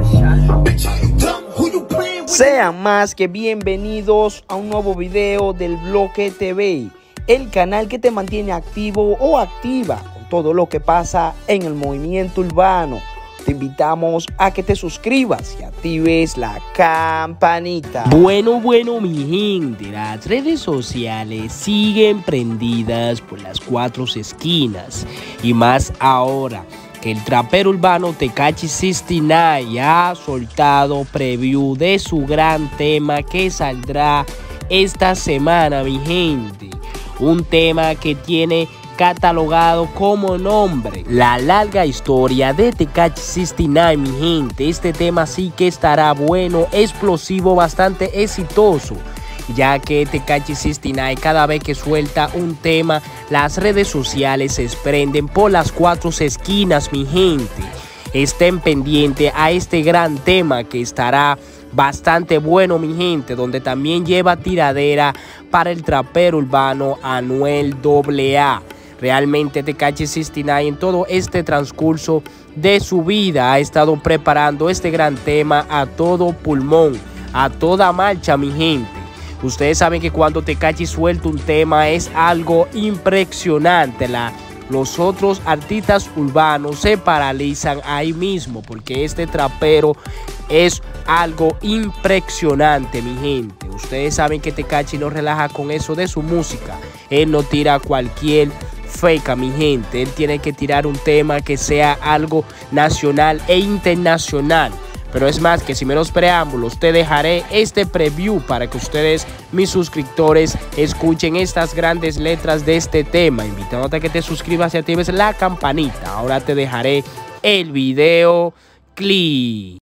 Sean más que bienvenidos a un nuevo video del Bloque TV, el canal que te mantiene activo o activa con todo lo que pasa en el movimiento urbano. Te invitamos a que te suscribas y actives la campanita. Bueno, mi gente, las redes sociales siguen prendidas por las cuatro esquinas y más ahora que el trapero urbano Tekashi 69 ha soltado preview de su gran tema que saldrá esta semana, mi gente. Un tema que tiene catalogado como nombre La larga historia de Tekashi 69, mi gente. Este tema sí que estará bueno, explosivo, bastante exitoso, ya que Tekashi 69 cada vez que suelta un tema, las redes sociales se prenden por las cuatro esquinas, mi gente. Estén pendientes a este gran tema que estará bastante bueno, mi gente, donde también lleva tiradera para el trapero urbano Anuel AA. Realmente Tekashi 69 en todo este transcurso de su vida ha estado preparando este gran tema a todo pulmón, a toda marcha, mi gente. Ustedes saben que cuando Tekashi suelta un tema es algo impresionante. Los otros artistas urbanos se paralizan ahí mismo porque este trapero es algo impresionante, mi gente. Ustedes saben que Tekashi no relaja con eso de su música. Él no tira cualquier fake, mi gente. Él tiene que tirar un tema que sea algo nacional e internacional. Pero es más que sin menos preámbulos, te dejaré este preview para que ustedes, mis suscriptores, escuchen estas grandes letras de este tema. Invitándote a que te suscribas y actives la campanita. Ahora te dejaré el video clip.